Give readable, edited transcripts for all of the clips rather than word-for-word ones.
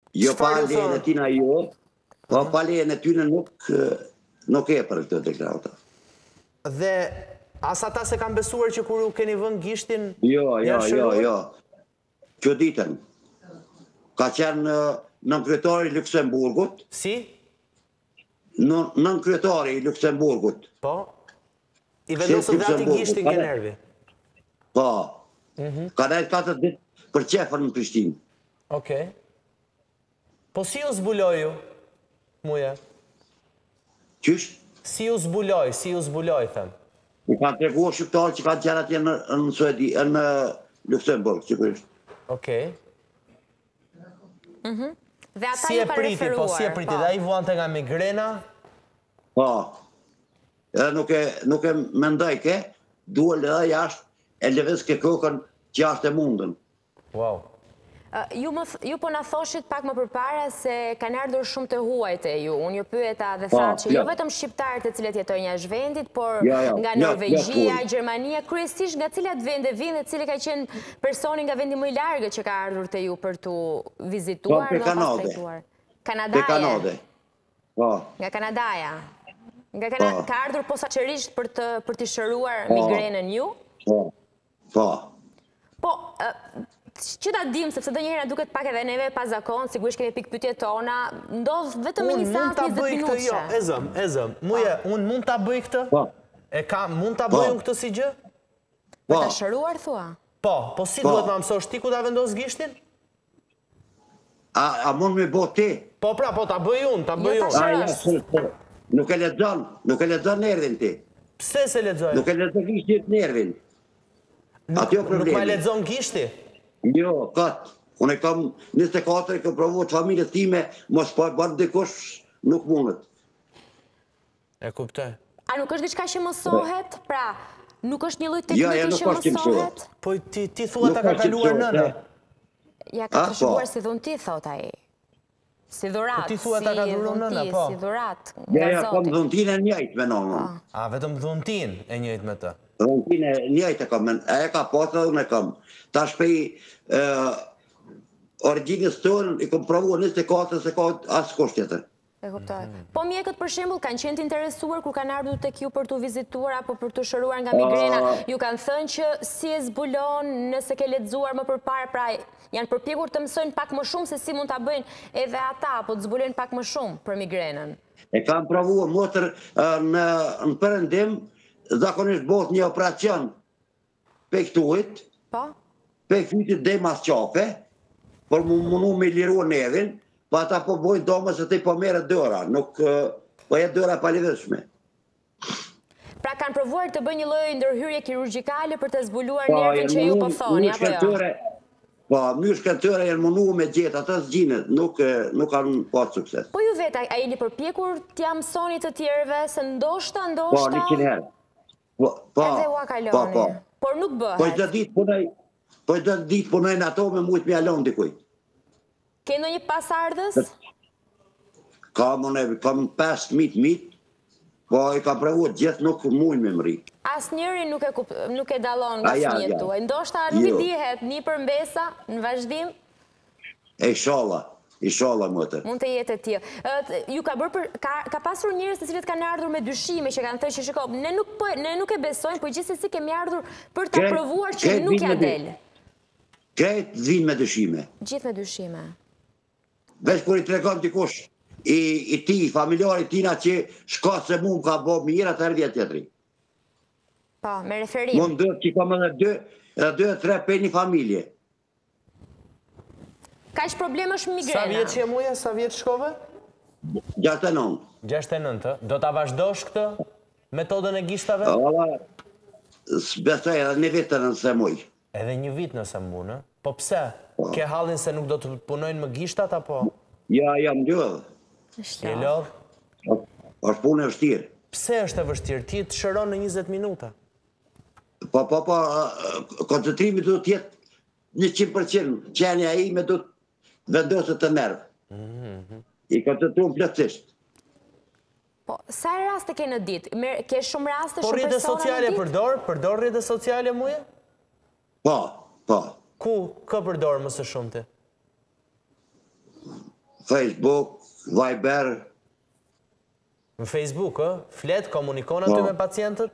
Jo pa lejen e tina jo, po pa lejen e tyne nuk e për këtë deklarata. Dhe as ata se kam besuar që kur u keni vënë gishtin... Jo. Që ditën, ka qenë nënkryetari i Luksemburgut. Si? Nënkryetari i Luksemburgut. Po? I vendosën dhe ati gishtin ke nervi? Po. Ka dajt 4 ditë për qefën në Prishtinë. Okej. Po si u zbuloju, Muja? Qysh? Si u zbuloj, them. I kanë treguar shqiptarë që kanë qenë atje në Suedi, në Luksemburg, sigurisht. Okej. Dhe ata Si ju e kanë priti, referuar. dhe ai vuante nga migrena? Po. Edhe nuk e mendoj ke, duhet edhe jashtë e lëviz ke kokën që jashtë e mundën. Wow. Ju po na thoshit pak më përpara se kanë ardhur shumë të huajt e ju. Unë ju pyeta dhe thatë që jo vetëm shqiptarët e cilët jetojnë jashtë vendit, por nga Norvegjia, Gjermania, kryesisht nga cilat vende vinë dhe cili ka qenë personi nga vendi më i largët që ka ardhur te ju për tu vizituar dhe pas trajtuar. Kanadaja. Nga Kanadaja. Ka ardhur posaçërisht për të shëruar migrenën ju? Po. Po, që ta dim, sepse do njëherë duket pak edhe neve pa zakon, sigurisht kemi pikë pyetje tona, ndodh vetëm një seancë 20 minutë. E zëm, Muja, unë mund ta bëj këtë? Mund ta bëj unë këtë si gjë? Për ta shëruar, thua? Po si duhet ma mësosh ti ku ta vendos gishtin? A mund me bo ti? Po ta bëj unë, Nuk e lexon nervin ti. Pse se lexoj? Nuk e lexon gishtin nervin. Nuk ma lexon gishti? Jo, katë. Unë e kam 24 e kam provu të familjes time, mos pa bërë dikush nuk mundet. E kuptoj. A nuk është diçka që mësohet? Pra, nuk është një lloj teknike që mësohet? Po ti thua ta ka kaluar nëna. Ja ka trashëguar si dhun ti, thot ai. Si dhurat, ti thua ta ka dhuruar nëna, po. Si dhurat. Ja, kam dhuntin e njëjtë me nonën. A vetëm dhuntin e njëjtë me të? Dhuntin e njëjtë kam, e ka pasur dhe unë e kam. Tash pej origjinës tonë i kom provuar 24 se ka asë kusht tjetër. E kuptoj. Po mjekët për shembull kanë qenë të interesuar kur kanë ardhur tek ju për tu vizituar apo për tu shëruar nga migrena, ju kanë thënë që si e zbulon, nëse ke lexuar më përpara, pra janë përpjekur të mësojnë pak më shumë se si mund ta bëjnë edhe ata, apo të zbulojnë pak më shumë për migrenën. E kam provuar motër në Perëndim, zakonisht bëhet një operacion pektuit. Po? Pektuitit dhe mas qafe, për mundu me liru nevin, pa ata po bojnë dome se te po mere dëra, nuk po e dëra pa lidhëshme. Pra kanë provuar të bëjnë një lloj ndërhyrje kirurgjikale për të zbuluar nervin që ju po thoni, apo jo? Po, myrë shkëntëre janë mundu me gjithë, ata s'gjinët, nuk kanë pas sukses. Po ju vetë, a jeni përpjekur t'ja mësoni të tjerëve, se ndoshta... Po, 100 herë. Edhe ua kaloni. Por nuk bëhet. Po e do ditë punojnë ato me mujtë me alon dikuj. Ke ndonjë pasardhës? Kam 5.000, po e kam provuar gjithë nuk mujnë me mëri. Asnjëri nuk e dallon nga fëmijët tuaj. Ndoshta nuk i dihet një përmbesa në vazhdim? Inshallah më të. Mund të jetë e tillë. Ju ka pasur njerëz të cilët kanë ardhur me dyshime që kanë thënë që shiko, ne nuk e besojmë, por gjithsesi kemi ardhur për ta provuar që nuk ja del. Këtë vinë me dyshime. Gjithë me dyshime. Veç kur i tregon dikush i ti, familjarit tina që shka se mu ka bo mirë, atë erdhja tjetëri. Po, me referim. Mund dërë që kam edhe 2-3 për një familje. Ka ish problem është migrena. Sa vjetë që e muja, sa vjetë shkove? 69. 69, do t'a vazhdosh këtë metodën e gishtave? Besoj edhe një vitë nëse muj. Edhe një vit nëse mbunë, po pse? Ke hallin se nuk do të punojnë më gishtat, apo? Ja, jam lodhë. Je lodhë? është punë e vështirë. Pse është e vështirë? Ti të shëron në 20 minuta. Po, koncentrimi do të jetë 100%, qenja ime do të vendosët të nervë. I koncentruam plotësisht. Po, sa raste ke në ditë? Ke shumë raste, shumë persona në ditë? Po rrjete sociale përdor rrjete sociale muje? Po. Ku përdor më së shumti? Facebook, Viber. Në Facebook, flet, komunikon aty me pacientët?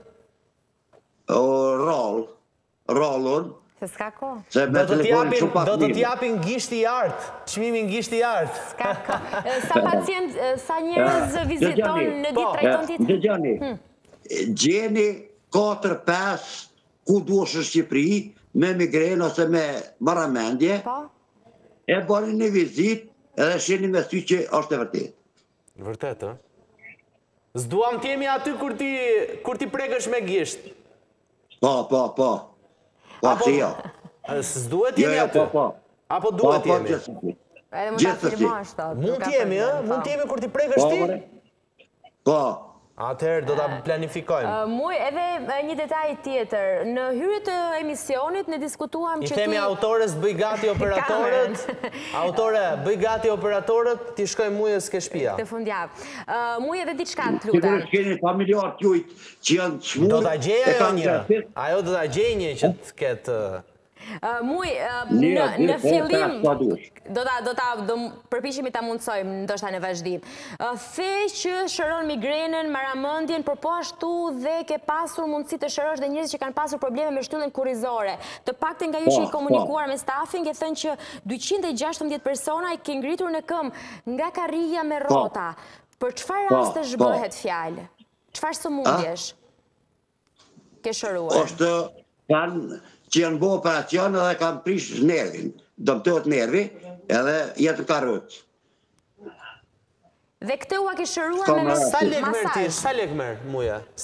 Rollon. Se s'ka ko. Do të t'japin gisht i artë, çmimin gisht i artë. S'ka ko. Sa pacient, sa njerëz viziton në ditë trajton ditë? Dëgjani, gjeni 4-5 ku duash në Shqipëri, me migrenë ose me marramendje, e bani një vizit edhe sheni me sy që është e vërtet. Vërtet, s'duam t'jemi aty kur ti prekësh me gisht. Po, si jo. S'duhet t'jemi aty? Apo duhet t'jemi? Gjithësësi. Mund t'jemi kur ti prekësh ti? Po. Atëherë do ta planifikojmë. Muj, edhe një detaj tjetër. Në hyrje të emisionit ne diskutuam që ti... I themi autores bëj gati operatorët. Autore, bëj gati operatorët, ti shkoj mujës ke shtëpia. Të fundjavë. Muj edhe diçka të lutem. Sigurisht keni familjar t'jujt që janë të smur. Do t'a gjej ajo një. Ajo do t'a gjej një që të ketë... Muj, në fillim, do përpiqemi ta mundsojmë, ndoshta në vazhdim. The që shëron migrenën, marramendjen, por po ashtu dhe ke pasur mundësi të shërosh dhe njerëz që kanë pasur probleme me shtyllën kurrizore. Të paktën nga ju që i komunikuar me stafin, ke thënë që 216 persona i ke ngritur në këmbë nga karrija me rrota. Për çfarë rastesh bëhet fjalë? Çfarë sëmundjesh ke shëruar? Është kanë që janë bo operacion edhe kam prish nervin. Dëmtohet nervi edhe jetë karot. Dhe këtë ua ke shëruar me masazh. Sa lek merr muja?